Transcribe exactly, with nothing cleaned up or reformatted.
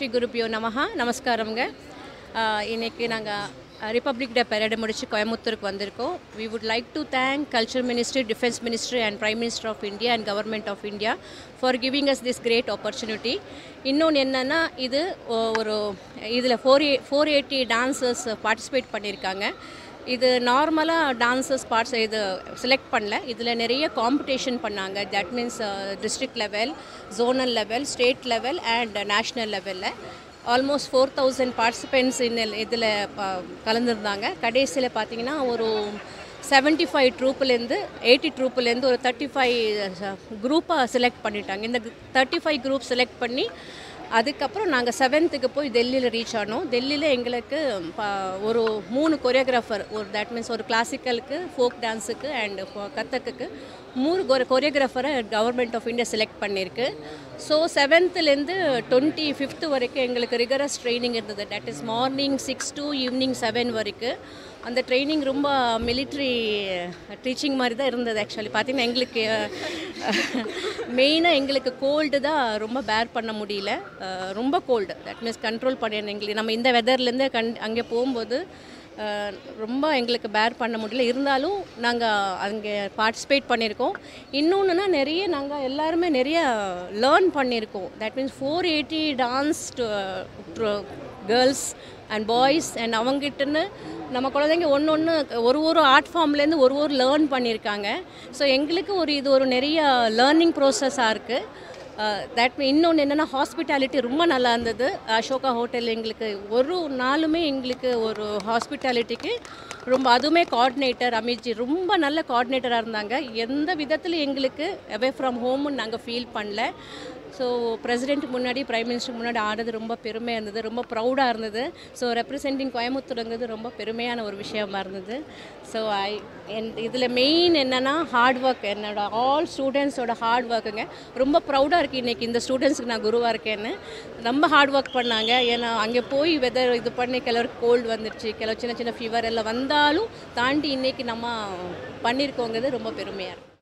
Shri Gurupyo Namaha, Namaskaramga. இன்னைக்கு நாங்க republic டே parade முடிச்சு கோயம்புத்தூருக்கு வந்திருக்கோம். We would like to thank Culture Ministry, Defense Ministry and Prime Minister of India and Government of India for giving us this great opportunity. இன்னொன்று என்னன்னா இது ஒரு இதில் four four eighty dancers participate பண்ணியிருக்காங்க. இது நார்மலாக டான்சர்ஸ் பார்ட்ஸ் இது select பண்ணல, இதில் நிறைய காம்படிஷன் பண்ணாங்க. That means district level, zonal level, state level and national லெவலில் ஆல்மோஸ்ட் ஃபோர் தௌசண்ட் பார்ட்டிசிபெண்ட்ஸ் இன்னில் இதில் கலந்துருந்தாங்க. கடைசியில் பார்த்திங்கன்னா ஒரு செவன்ட்டி ஃபைவ் ட்ரூப்புலேருந்து எயிட்டி ட்ரூப்புலேருந்து ஒரு தேர்ட்டி ஃபைவ் குரூப்பாக செலக்ட் பண்ணிட்டாங்க. இந்த தேர்ட்டி ஃபைவ் குரூப் செலக்ட் பண்ணி அதுக்கப்புறம் நாங்கள் செவன்த்துக்கு போய் டெல்லியில் ரீச் ஆனோம். டெல்லியில் எங்களுக்கு ஒரு மூணு கொரியோகிராஃபர், ஒரு தட் மீன்ஸ் ஒரு கிளாசிக்கலுக்கு, ஃபோக் டான்ஸுக்கு அண்ட் கத்தக்குக்கு மூணு கொ கொரியோகிராஃபரை கவர்மெண்ட் ஆஃப் இந்தியா செலக்ட் பண்ணியிருக்கு. ஸோ செவன்த்துலேருந்து டுவெண்ட்டி ஃபிஃப்த்து வரைக்கும் எங்களுக்கு ரிகரஸ் ட்ரைனிங் இருந்தது. That is morning six to evening seven வரைக்கும். அந்த ட்ரைனிங் ரொம்ப மிலிட்ரி டீச்சிங் மாதிரி தான் இருந்தது. ஆக்சுவலி பார்த்திங்கன்னா எங்களுக்கு மெயினாக எங்களுக்கு கோல்டு தான் ரொம்ப பேர் பண்ண முடியல. ரொம்ப கோல்டு, தட் மீன்ஸ் கண்ட்ரோல் பண்ணிடணும். எங்களுக்கு நம்ம இந்த வெதர்லேருந்து கண் அங்கே போகும்போது ரொம்ப எங்களுக்கு பேர் பண்ண முடியல. இருந்தாலும் நாங்கள் அங்கே பார்ட்டிசிபேட் பண்ணியிருக்கோம். இன்னொன்றுனா நிறைய நாங்கள் எல்லாருமே நிறைய லேர்ன் பண்ணியிருக்கோம். That means four eighty dance girls and boys and அவங்ககிட்டன்னு நம்ம குழந்தைங்க ஒன்று ஒன்று ஒரு ஒரு ஆர்ட் ஃபார்ம்லேருந்து ஒரு ஒரு லேர்ன் பண்ணியிருக்காங்க. ஸோ எங்களுக்கு ஒரு இது ஒரு நிறைய லேர்னிங் ப்ரோசஸாக இருக்குது. தட் இன்னொன்று என்னென்னா ஹாஸ்பிட்டாலிட்டி ரொம்ப நல்லா இருந்தது. அசோகா ஹோட்டல் எங்களுக்கு ஒரு நாளுமே எங்களுக்கு ஒரு ஹாஸ்பிட்டாலிட்டிக்கு ரொம்ப, அதுவுமே கோஆர்டினேட்டர் அமித்ஜி ரொம்ப நல்ல கோஆர்டினேட்டராக இருந்தாங்க. எந்த விதத்தில் எங்களுக்கு அவே ஃப்ரம் ஹோம்னு நாங்கள் ஃபீல் பண்ணல. ஸோ பிரசிடென்ட் முன்னாடி, பிரைம் மினிஸ்டர் முன்னாடி ஆடுறது ரொம்ப பெருமையாக இருந்தது, ரொம்ப ப்ரௌடாக இருந்தது. ஸோ ரெப்ரசென்டிங் கோயம்புத்தூருங்கிறது ரொம்ப பெருமையான ஒரு விஷயமா இருந்தது. ஸோ ஐ என் இதில் மெயின் என்னென்னா ஹார்ட் ஒர்க், என்னோட ஆல் ஸ்டூடெண்ட்ஸோட ஹார்ட் ஒர்க்குங்க. ரொம்ப ப்ரௌடாக இருக்குது இன்றைக்கி இந்த ஸ்டூடெண்ட்ஸுக்கு நான் குருவாக இருக்கேன்னு. ரொம்ப ஹார்ட் ஒர்க் பண்ணாங்க. ஏன்னா அங்கே போய் வெதர் இது பண்ணி கிளருக்கு கோல்டு வந்துடுச்சு, கிளவு சின்ன சின்ன ஃபீவர் எல்லாம் வந்தாலும் தாண்டி இன்றைக்கி நம்ம பண்ணியிருக்கோங்கிறது ரொம்ப பெருமையாக இருக்குது.